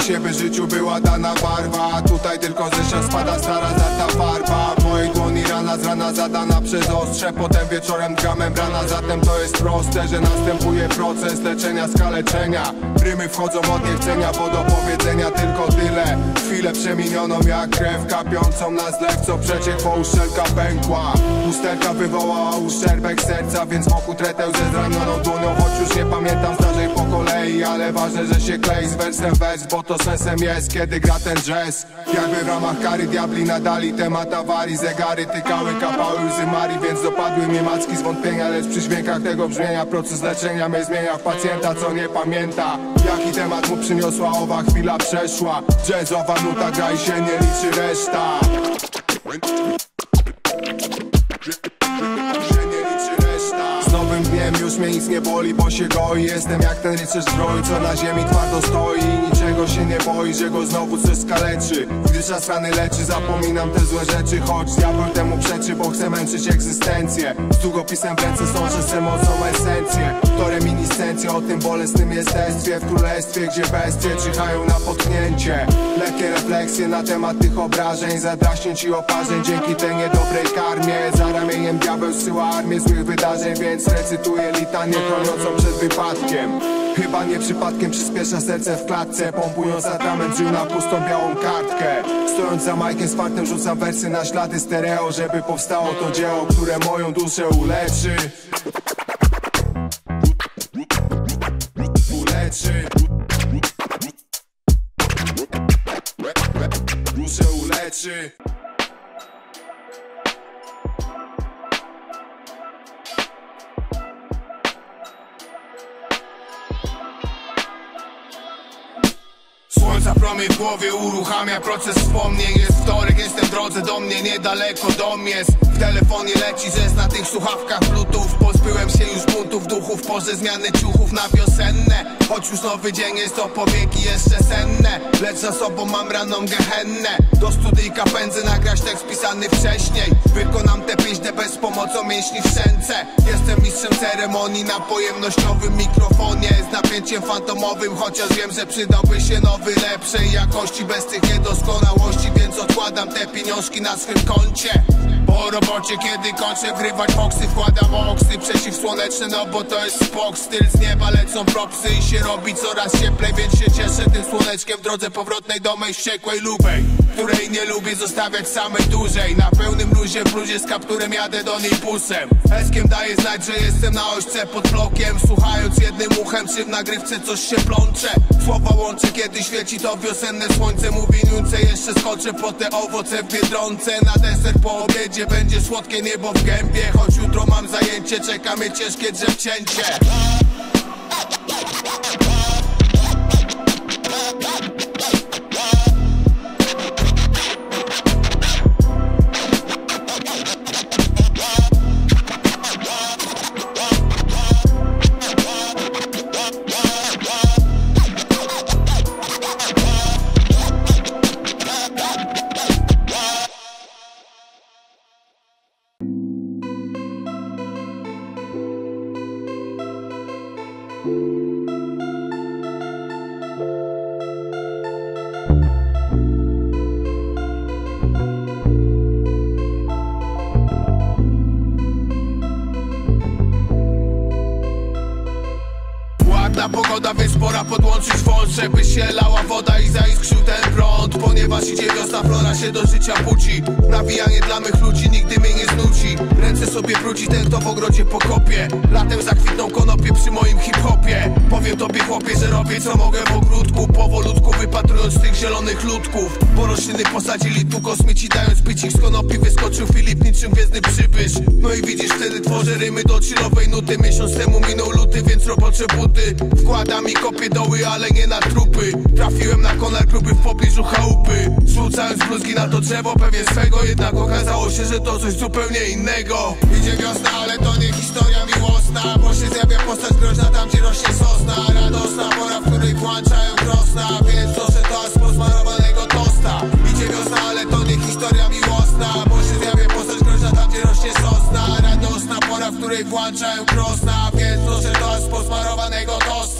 siebie życiu była dana barwa. Tutaj tylko ze ścian spada stara zata farba. W mojej dłoni rana z rana zadana przez ostrze. Potem wieczorem dga membrana. Zatem to jest proste, że następuje proces leczenia, skaleczenia. Rymy wchodzą od niechcenia, bo do powiedzenia tylko tyle. Chwilę przeminioną jak krew kapiącą na zlew, co przeciek, bo uszczelka pękła. Usterka wywołała uszczerbek serca, więc wokół treteł ze zranioną dłonią. Choć już nie pamiętam zdarzeń po kolei, ale ważne, że się klei z wersem wers, bo to sensem jest, kiedy gra ten jazz. Jakby w ramach kary diabli nadali temat awarii. Zegary tykały, kapały łzy Marii, więc dopadły mnie macki zwątpienia. Lecz przy dźwiękach tego brzmienia proces leczenia mnie zmienia w pacjenta, co nie pamięta jaki temat mu przyniosła owa chwila przeszła. Jazzowa nuta gra i się nie liczy reszta. Z nowym dniem już mnie nic nie boli, bo się goi. Jestem jak ten rycerz zbroju, co na ziemi twardo stoi i niczego się nie boi, że go znowu coś skaleczy. Gdy czas rany leczy, zapominam te złe rzeczy, choć diabeł temu przeczy, bo chcę męczyć egzystencję. Z długopisem w ręce sączę z emocją esencję. To reminiscencja o tym bolesnym jestestwie w królestwie, gdzie bestie czyhają na potknięcie. Lekkie refleksje na temat tych obrażeń, zadraśnięć i oparzeń dzięki tej niedobrej karmie. Za ramieniem diabeł zsyła armię złych wydarzeń, więc recytuję litanię chroniącą przed wypadkiem. Chyba nie przypadkiem przyspiesza serce w klatce, pompując atrament żył na pustą białą kartkę. Stojąc za majkiem z fartem rzucam wersy na ślady stereo, żeby powstało to dzieło, które moją duszę uleczy. Duszę uleczy. Słońca promień w głowie uruchamia proces wspomnień. Jest wtorek, jestem w drodze do mnie, niedaleko dom jest. W telefonie leci zes na tych słuchawkach bluetooth. Pozbyłem się już buntów duchów, porze zmiany ciuchów na wiosenne. Choć już nowy dzień jest, to powieki jeszcze senne. Lecz za sobą mam raną gehennę. Do studyjka pędzę nagrać tekst pisany wcześniej. Wykonam tę pieśń bez pomocą mięśni w szczęce. Jestem mistrzem ceremonii na pojemnościowym mikrofonie z napięciem fantomowym, chociaż wiem, że przydałby się nowy lepszej jakości bez tych niedoskonałości, więc odkładam te pieniążki na swym koncie. Po robocie, kiedy kończę wgrywać foksy, wkładam oksy przeciwsłoneczne, no bo to jest spok. Styl z nieba lecą propsy i się robi coraz cieplej, więc się cieszę tym słoneczkiem w drodze powrotnej do mej wściekłej lubej, której nie lubię zostawiać samej dłużej. Na pełnym luzie w bluzie z kapturem jadę do niej busem. Eskiem daję znać, że jestem na ośce pod blokiem, słuchając jednym uchem, czy w nagrywce coś się plącze. Słowa łączę, kiedy świeci to wiosenne słońce. Mówi niunce, jeszcze skoczę po te owoce w Biedronce. Na deser po obiedzie będzie słodkie niebo w gębie. Choć jutro mam zajęcie, czeka mnie ciężkie drzewcięcie. Pogoda, więc pora podłączyć wąż, żeby się lała woda i zaiskrzył ten prąd. Ponieważ idzie wiosna, flora się do życia budzi. Nawijanie dla mych ludzi nigdy mnie nie znudzi. Ręce sobie brudzi ten, kto w ogrodzie pokopie. Latem zakwitną konopie przy moim hip-hopie. Powiem tobie, chłopie, że robię co mogę w ogródku, powolutku wypatrując tych zielonych ludków. Bo rośliny posadzili tu kosmici, dając bycik z konopi. Wyskoczył Filip niczym gwiezdny przybysz. No i widzisz, wtedy tworzę rymy do chillowej nuty. Miesiąc temu minął luty, więc robocze buty wkładam i kopię doły, ale nie na trupy. Trafiłem na konar gruby w pobliżu chałupy. Zrzucając bluzgi na to drzewo, pewnie swego. Jednak okazało się, że to coś zupełnie innego. Idzie wiosna, ale to nie historia miłosna, bo się zjawia postać groźna tam, gdzie rośnie sosna. Radosna pora, w której włączają krosna, więc proszę to z posmarowanego tosta. Idzie wiosna, ale to nie historia miłosna, bo się zjawia postać groźna tam, gdzie rośnie sosna. Radosna pora, w której włączają krosna, więc proszę to z posmarowanego tosta.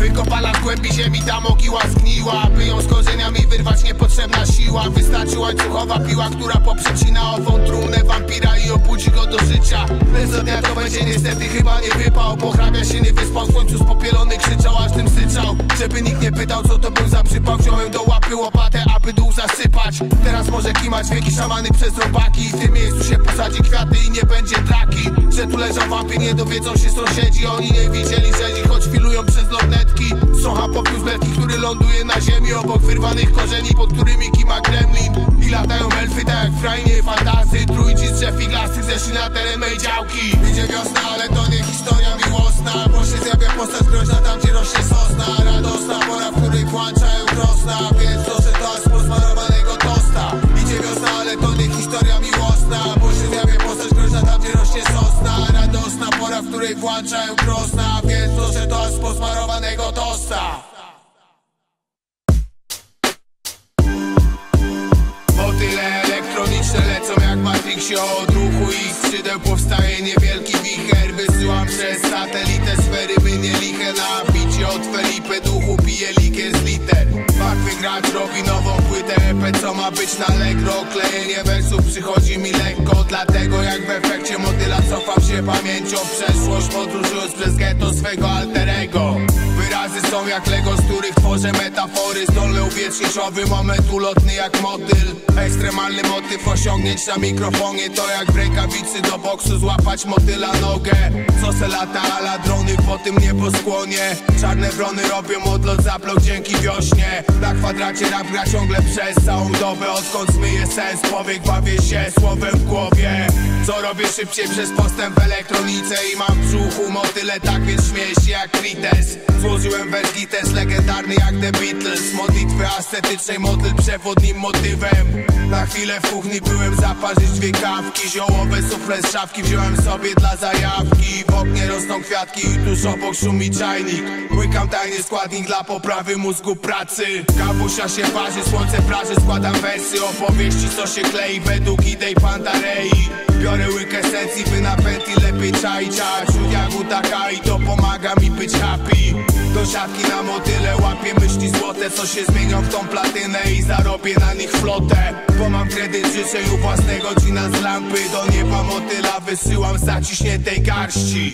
Wykopana w głębi ziemi, ta mogiła zgniła. By ją z korzeniami wyrwać niepotrzebna siła. Wystarczy łańcuchowa piła, która poprzecina ową trumnę wampira i obudzi go do życia. Lecz do dnia to będzie niestety chyba nie wypał, bo hrabia się nie wyspał, w końcu spopielony krzyczał, aż tym syczał. Żeby nikt nie pytał, co to był za przypał, wziąłem do łapy łopatę, aby dół zasypać. Teraz może kimać wieki szamany przez robaki. W tym miejscu się posadzi kwiaty i nie będzie draki. Że tu leżał wampir, nie dowiedzą się sąsiedzi. Oni nie widzieli rzezi, choć filują przez lornetki. Socha popiół z belki, który ląduje na ziemi obok wyrwanych korzeni, pod którymi kima gremlin. I latają elfy tak jak w krainie fantazy. Trójci z drzew iglasty zeszli na teren mej działki. Idzie wiosna, ale to nie historia miłosna, bo się zjawia postać groźna tam, gdzie rośnie sosna. Radosna pora, w której włączają krosna, więc proszę to z posmarowanego tosta. Idzie wiosna, ale to nie historia miłosna, bo się zjawia postać groźna tam, gdzie rośnie sosna. Radosna pora, w której włączają krosna, więc proszę to z posmarowanego tosta. Motyle elektroniczne lecą jak w Matrixie. Od ruchu ich skrzydeł powstaje niewielki wicher. Wysyłam przez satelitę sfery, by nie liche. Na bicie od Felipe duchu pije likier z liter. Fakt wygrać robi nową płytę EP, co ma być na Allegro. Klejenie wersów przychodzi mi lekko, dlatego jak w efekcie motyla cofam się pamięcią w przeszłość, podróżując przez getto swego alterego. Wyrazy są jak Lego, z których tworzę metafory. Zdolny uwiecznić owy moment ulotny jak motyl. Ekstremalny motyw osiągnięć na mikrofonie. To jak w rękawicy do boksu złapać motyla nogę. Co se lata ala drony po tym nieboskłonie. Czarne wrony robią odlot za blok dzięki wiośnie. Na kwadracie rap gra ciągle przez całą dobę. Odkąd zmyję sens powiek, bawię się słowem w głowie. Co robię szybciej przez postęp w elektronice. I mam w brzuchu motyle, tak więc śmieję się jak Krites. Złożyłem Vergites, legendarny jak The Beatles. Modlitwy ascetycznej, motyl przewodnim motywem. Na chwilę w kuchni byłem zaparzyć dwie kawki. Ziołowe sufle z szafki wziąłem sobie dla zajawki. W oknie rosną kwiatki i tuż obok szumi czajnik. Łykam tajny składnik dla poprawy mózgu pracy. Kawusia się parzy, słońce praży, składam wersy opowieści, co się klei według idei Pantarei. Biorę łyk esencji, by na pętli lepiej czaić. A wśród jagód taka i to pomaga mi być happy. Do siatki na motyle łapię myśli złote, co się zmienią w tą platynę i zarobię na nich flotę. Bo mam kredyt życzeń u własnego dżina z lampy. Do nieba motyla wysyłam z zaciśniętej garści.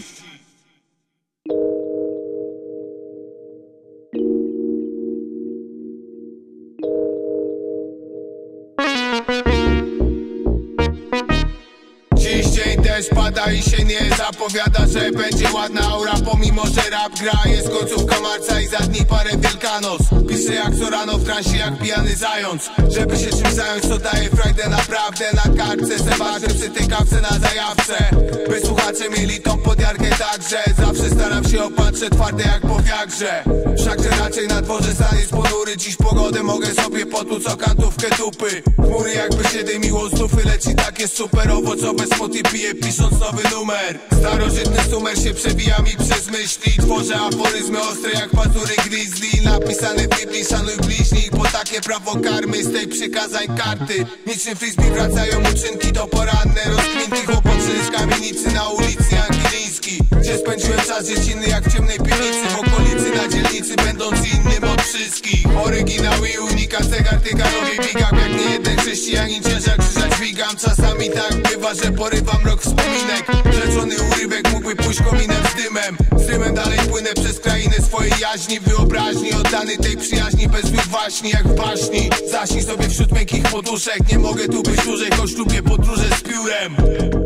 Dziś dzień deszcz pada i się nie zapowiada, że będzie ładna aura, pomimo że rap gra. Jest końcówka marca i za dni parę Wielkanoc. Piszę jak co rano w transie, jak pijany zając. Żeby się czymś zająć, co daje frajdę naprawdę. Na kartce zebaczę przy tej kawce na zajawce. By słuchacze mieli tą podjarkę także. Zawsze staram się opatrzeć twarde jak po wiagrze. Wszakże raczej na dworze stan jest ponury. Dziś pogodę mogę sobie potłuc o kantówkę dupy. Chmury jakby się dymiło z dufy, lecz i tak jest super. Owocowe spoty piję, pisząc nowy numer. Starożytny sumer się przewija mi przez myśli. Tworzę aforyzmy ostre jak pazury grizzly. Napisane w Biblii, szanuj bliźnich, bo takie prawo karmy z tej przykazań karty. Niczym frisbee wracają uczynki do poranne rozkminki. Chłopoczy z kamienicy na ulicy Angieliński, gdzie spędziłem czas dziecinny jak w ciemnej piwnicy. W okolicy na dzielnicy, będąc innym od wszystkich. Oryginały i unika zegar tyganowi bigam. Jak nie jeden chrześcijanin ciężar krzyża dźwigam. Czasami tak bywa, że porywam rok wspominek. Rzeczony urywek mógłby pójść kominem z dymem. Z dymem dalej płynę przez krainę swojej jaźni, wyobraźni, oddany tej przyjaźni bez złych waśni jak w baśni. Zaśnij sobie wśród miękkich poduszek. Nie mogę tu być dłużej, choć lubię podróże z piórem.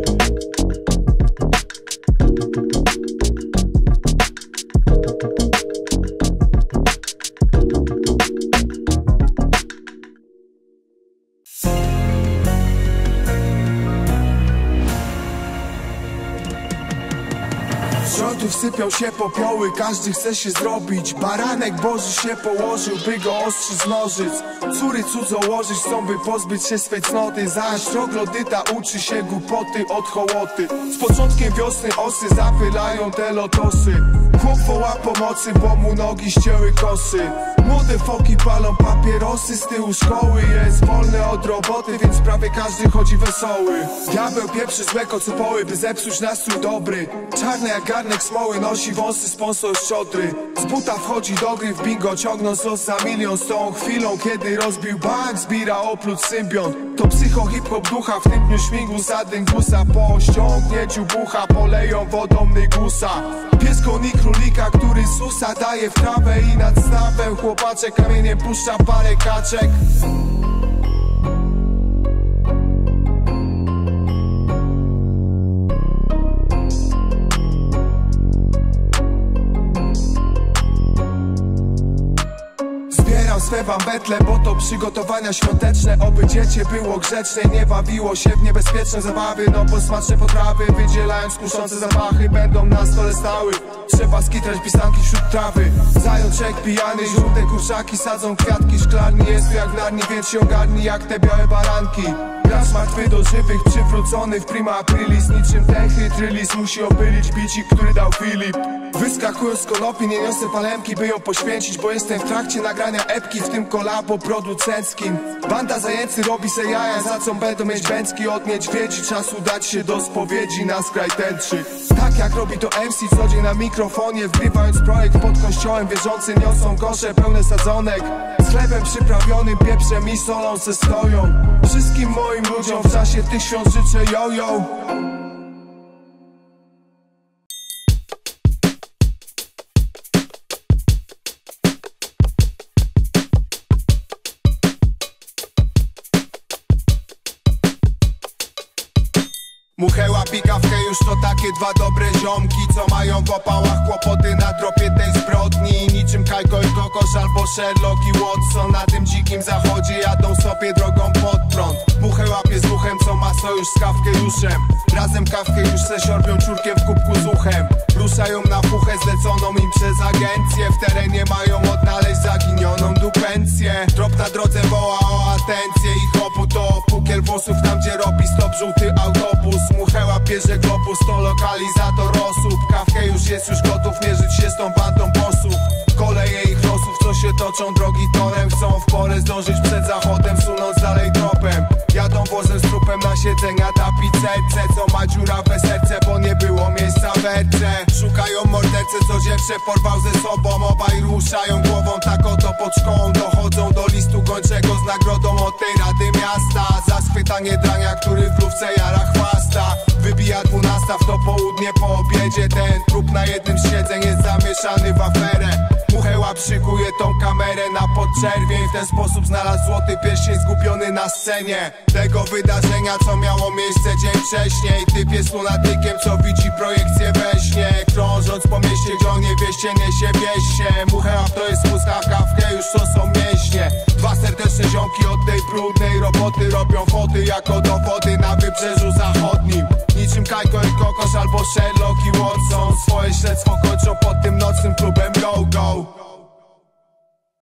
Rządów sypią się popioły, każdy chce się zrobić. Baranek Boży się położył, by go ostrzy z nożyc. Córy cudzołożyć chcą, by pozbyć się swej cnoty. Zaś troglodyta uczy się głupoty od hołoty. Z początkiem wiosny osy zapylają te lotosy. Chłop woła pomocy, bo mu nogi ścięły kosy. Młode foki palą papierosy, z tyłu szkoły jest wolny od roboty, więc prawie każdy chodzi wesoły. Diabeł pieprzy złe kocypoły, by zepsuć nastrój dobry. Czarne jak garnek smoły, nosi wąsy, sponsor szczodry. Z buta wchodzi do gry w bingo, ciągnąc los za milion. Z tą chwilą, kiedy rozbił bank, zbira oprócz symbiont. To psycho hip-hop ducha, w tym dniu śmigu za dyngusa. Po ściągnięciu bucha poleją wodą nygusa. Pies goni królika, który susa daje w trawę i nad stawem chłopaczek kamieniem puszcza parę kaczek. Zbieram swe bambetle, bo to przygotowania świąteczne. Oby dziecię było grzeczne, nie bawiło się w niebezpieczne zabawy. No bo smaczne potrawy, wydzielając kuszące zapachy, będą na stole stały. Trzeba skitrać pisanki wśród trawy. Zajączek pijany, żółte kurczaki sadzą kwiatki. Szklarni jest tu jak w Narni, więc się ogarnij jak te białe baranki. Gracz martwy do żywych, przywrócony w prima aprilis. Niczym ten chytrylis musi opylić bicik, który dał Filip. Wyskakując z konopi, nie niosę palemki, by ją poświęcić, bo jestem w trakcie nagrania epki, w tym kolabo producenckim. Banda zajęcy robi se jaja, za co będą mieć bęcki od niedźwiedzi. Czas udać się do spowiedzi na skraj tęczy. Tak jak robi to MC co dzień na mikrofonie, wgrywając projekt pod kościołem. Wierzący niosą kosze pełne sadzonek, z chlebem przyprawionym, pieprzem i solą se stoją. Wszystkim moim ludziom w czasie tych świąt życzę yo-yo. Mucheła, pikawkę, już to takie dwa dobre ziomki, co mają w opałach kłopoty na tropie tej zbrodni. Niczym Kajko i Kokosz albo Sherlock i Watson na tym dzikim zachodzie jadą sobie drogą pod prąd. Muchę łapie z uchem, co ma sojusz z kawkejuszem. Razem kawkę już se siorbią czurkiem w kubku z uchem. Ruszają na fuchę zleconą im przez agencję. W terenie mają odnaleźć zaginioną dupencję. Drop na drodze woła o atencję i chopu to pukiel włosów tam gdzie robi stop żółty autobus. Mucheła bierze globus, to lokalizator osób. Kawkę już gotów mierzyć się z tą bandą bossów. Koleje ich losów, co się toczą drogi torem. Chcą w porę zdążyć przed zachodem, sunąc dalej tropem. Jadą wozem z trupem na siedzenia tapicerce, co ma dziurawe serce, bo nie było miejsca w erce. Szukają mordercę, co dziewczę porwał ze sobą. Obaj ruszają głową, tak oto pod szkołą. Dochodzą do listu gończego z nagrodą od tej rady miasta. Za schwytanie drania, który w lufce jara chwasta. Wybija 12 w to południe po obiedzie. Ten trup na jednym z siedzeń jest zamieszany w aferę. Mucheła szykuje tą kamerę na podczerwień. W ten sposób znalazł złoty pierścień zgubiony na scenie tego wydarzenia, co miało miejsce dzień wcześniej. Typ jest lunatykiem, co widzi projekcję we śnie. Krążąc po mieście, gdzie o niewieście niesie wieść się. Mucheła to jest mózga, kawkę już to są mięśnie. Dwa serdeczne ziomki od tej brudnej roboty robią foty jako dowody na wybrzeżu zachodnim. Niczym Kajko i Kokosz albo Sherlock i Watson swoje śledztwo kończą pod tym nocnym klubem Go Go.